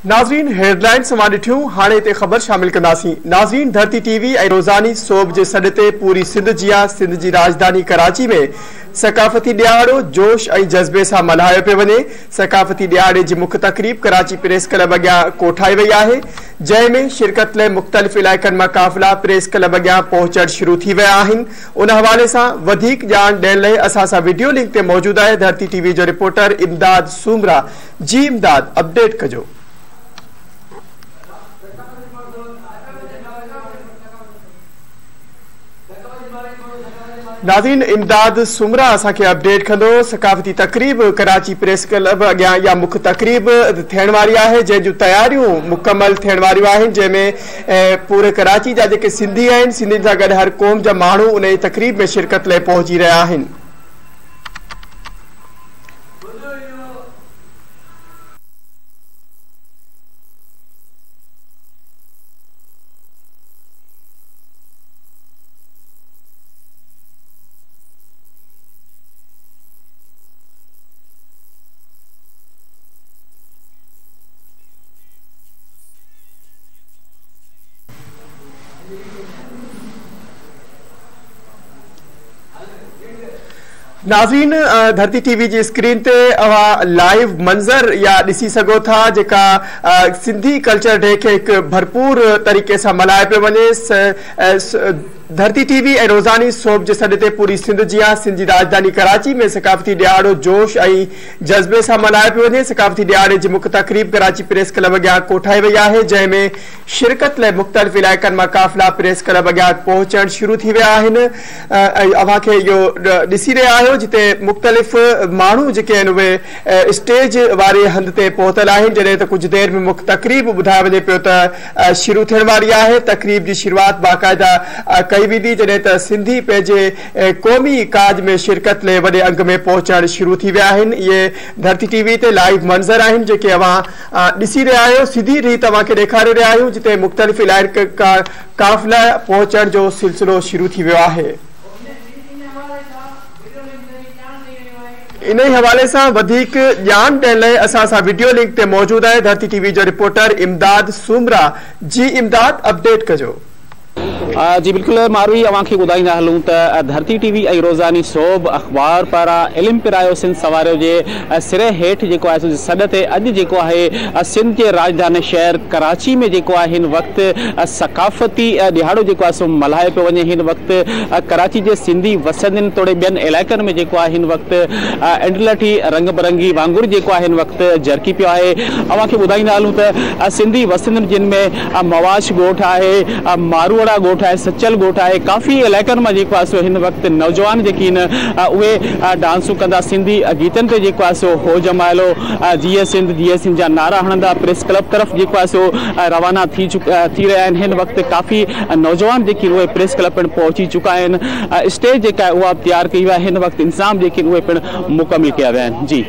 नाज़रीन हेडलाइन समा ॾिठियूं हाणे ते ख़बर शामिल कंदासीं। नाज़रीन धरती टीवी ऐं रोज़ानी सोब जे सॾ ते पूरी सिंध जियां सिंध जी राजधानी कराची में सकाफ़ती ॾियारो जोश ऐं जज़्बे सां मल्हायो पियो वञे। सकाफ़ती ॾियारे जी मुख्य तक़रीब कराची प्रेस क्लब अॻियां कोठाई वई आहे, जंहिंमें शिरकत लाइ मुख़्तलिफ़ इलाइक़नि मां काफ़िला प्रेस क्लब अॻियां पहुचणु शुरू थी विया आहिनि। उन हवाले सां वधीक ॼाण ॾियण लाइ असां सां वीडियो लिंक ते मौजूदु आहे धरती टीवी जो रिपोर्टर इमदाद सूमरा। जी इमदाद, अपडेट कजो। नाज़रीन इमदाद सुमरा असांखे अपडेट कंदो। सकाफ़ती तक़रीब कराची प्रेस क्लब अॻियां इहा मुख्य तक़रीब थियण वारी आहे, जंहिं जूं तयारियूं मुकमल थियण वारियूं आहिनि, जंहिंमें पूरे कराची जा जेके सिंधी आहिनि, सिंधियुनि सां गॾु हर क़ौम जा माण्हू उन जी तक़रीब में शिरकत लाइ पहुची रहिया आहिनि। नाज़रीन धरती टीवी जी स्क्रीन ते अवां लाइव मंज़र या ॾिसी सघो था, जेका सिंधी कल्चर डे खे हिकु भरपूर तरीक़े सां मल्हायो पियो वञे। धरती टीवी ऐं रोज़ानी सोब जे सॾ ते पूरी सिंध जियां सिंध जी राजधानी कराची में सकाफ़ती ॾियारो जोश ऐं जज़्बे सां मल्हायो पियो वञे। सकाफ़ती ॾियारे जी मुख्य तक़रीब कराची प्रेस क्लब अॻियां कोठाई वई आहे, जंहिंमें शिरकत लाइ मुख़्तलिफ़ इलाइक़नि मां काफ़िला प्रेस क्लब अॻियां पहुचणु शुरू थी विया आहिनि। अव्हां खे इहो ॾिसी रहिया आहियो जिते मुख़्तलिफ़ माण्हू जेके आहिनि उहे स्टेज वारे हंध ते पहुतल आहिनि, जॾहिं त कुझु देरि में मुख्य तक़रीब ॿुधायो वञे पियो त शुरू थियण वारी आहे। तक़रीब जी शुरूआत बाक़ाइदा कई वेंदी, जॾहिं त सिंधी पंहिंजे क़ौमी काज में शिरकत लाइ वॾे अंग में पहुचणु शुरू थी विया आहिनि। इहे धरती टीवी ते लाइव मंज़र आहिनि जेके अव्हां ॾिसी रहिया आहियो। सिधी रीति तव्हांखे ॾेखारे रहिया आहियूं जिते मुख़्तलिफ़ इलाइक़े खां काफ़िला पहुचण जो सिलसिलो शुरू थी वियो आहे। इन हवाले सां वधीक ॼाण ॾियण लाइ असां सां वीडियो लिंक ते मौजूदु आहे धरती टीवी जो रिपोर्टर इमदाद सूमरा। जी इमदाद, अपडेट कजो। जी बिल्कुल मारूई अवां खे ॿुधाईंदा हलूं त धरती टीवी ऐं रोज़ानी सोब अख़बार पारां इल्मु पिरायो सिंध सवारियो जे सिरे हेठि जेको आहे सॾ ते अॼु जेको आहे सिंध जे राजधानी शहर कराची में जेको आहे हिन वक़्तु सकाफ़ती ॾियारो जेको आहे सो मल्हायो पियो वञे। हिन वक़्तु कराची जे सिंधी वसंदनि तोड़े ॿियनि इलाइक़नि में जेको आहे हिन वक़्तु एंडलठी रंग बिरंगी वांगुरु जेको आहे हिन वक़्तु जरकी पियो आहे। अवां खे ॿुधाईंदा हलूं त सिंधी वसंदनि जिन में मवाश ॻोठ आहे, मारूअड़ा ॻोठ आहे, सचल ॻोठ आहे, काफ़ी इलाइक़नि मां जेको आहे सो हिन वक़्तु नौजवान जेके आहिनि उहे डांसूं कंदा, सिंधी गीतनि ते जेको आहे सो हो जमाइलो जीअं सिंध जा नारा हणंदा प्रेस क्लब तरफ़ जेको आहे सो रवाना थी रहिया आहिनि। हिन वक़्तु काफ़ी नौजवान जेके उहे प्रेस क्लब पिणु पहुची चुका आहिनि। स्टेज जेका आहे उहा तयारु कई वई आहे। हिन वक़्तु इंतज़ाम जेके उहे पिणु मुकमिल कया विया आहिनि। जी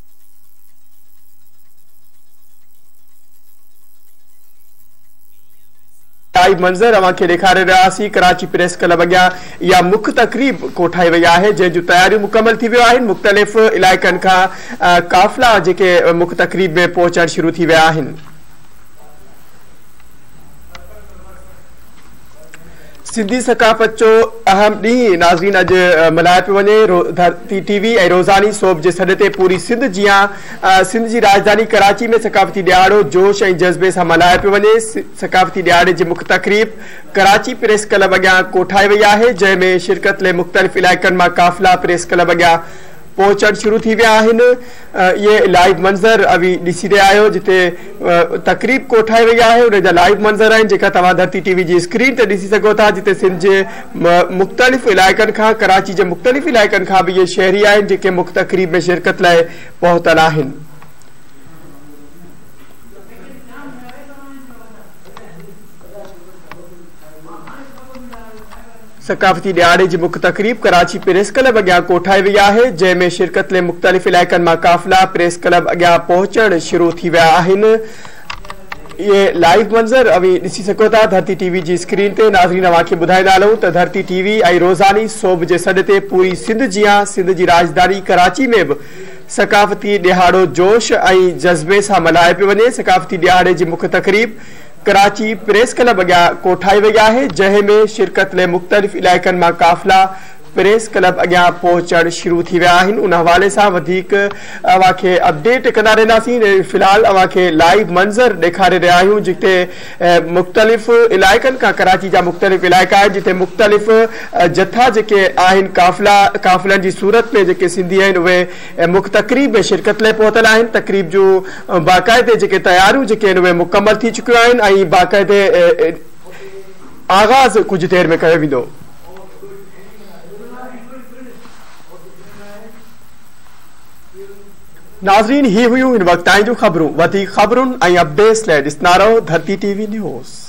लाइव मंज़र अवां खे ॾेखारे रहियासीं। कराची प्रेस क्लब अॻियां इहा मुख्य तक़रीब कोठाई वई आहे, जंहिं जूं तयारियूं मुकमल थी वियूं आहिनि। मुख़्तलिफ़ इलाइक़नि खां काफ़िला जेके मुख्य तक़रीब में पहुचणु शुरू थी विया आहिनि। सिंधी सकाफ़त जो अहम ॾींहुं नाज़रीन अॼु मल्हायो पियो वञे। धरती टीवी ऐं रोज़ानी सोब जे सॾ ते पूरी सिंध जियां सिंध जी राजधानी कराची में सकाफ़ती ॾियारो जोश ऐं जज़्बे सां मल्हायो पियो वञे। सकाफ़ती ॾियारे जी मुख्य तक़रीब कराची प्रेस क्लब अॻियां कोठाई वई आहे, जंहिंमें शिरकत लाइ मुख़्तलिफ़ इलाइक़नि मां काफ़िला प्रेस क्लब अॻियां पहुचणु शुरू थी विया आहिनि। इहे लाइव मंज़र अभी ॾिसी रहिया आहियो जिते तक़रीब कोठाई वई आहे। उन जा लाइव मंज़र आहिनि जेका तव्हां धरती टीवी जी स्क्रीन ते ॾिसी सघो था, जिते सिंध जे मुख़्तलिफ़ इलाइक़नि खां, कराची जे मुख़्तलिफ़ इलाइक़नि खां बि इहे शहरी आहिनि जेके मुख्य तक़रीब में शिरकत लाइ पहुतल आहिनि। सकाफ़ती ॾियारे जी मुख्य तक़रीब कराची प्रेस क्लब अॻियां कोठाई वई आहे, जंहिंमें शिरकत लाइ मुख़्तलिफ़ इलाइक़नि मां काफ़िला प्रेस क्लब अॻियां पहुचणु शुरू थी विया आहिनि। ये लाइव मंज़र अभी ॾिसी सघो था धरती टीवी जी स्क्रीन ते। नाज़रीन अवां खे ॿुधाईंदा हलूं त धरती टीवी ऐं रोज़ानी सोब जे सॾ ते पूरी सिंध जियां सिंध जी राजधानी कराची में बि सकाफ़ती ॾिहाड़ो जोश ऐं जज़्बे सां मल्हाए पियो वञे। सकाफ़ती ॾिहाड़े जी मुख्य तक़रीब कराची प्रेस क्लब अॻियां कोठाई वई आहे, जंहिं में शिरकत लाइ मुख़्तलिफ़ इलाइक़नि मां काफ़िला प्रेस क्लब अॻियां पहुचणु शुरू थी विया आहिनि। उन हवाले सां वधीक अव्हांखे अपडेट कंदा रहंदासीं। फ़िलहाल अव्हांखे लाइव मंज़र ॾेखारे रहिया आहियूं जिते मुख़्तलिफ़ इलाइक़नि खां, कराची जा मुख़्तलिफ़ इलाइक़ा आहिनि जिते मुख़्तलिफ़ जथा जेके आहिनि काफ़िलनि जी सूरत में जेके सिंधी आहिनि उहे मुख्य तक़रीब में शिरकत लाइ पहुतल आहिनि। तक़रीब जूं बाक़ाइदे जेके तयारियूं जेके आहिनि उहे मुकमल थी चुकियूं आहिनि ऐं बाक़ाइदे आगाज़ कुझु देरि में कयो वेंदो। नाज़रीन, ही हुयूं हिन वक़्त ताईं जूं ख़बरूं। वधीक ख़बरुनि ऐं अपडेट्स लाइ ॾिसंदा रहो धरती टीवी न्यूज़।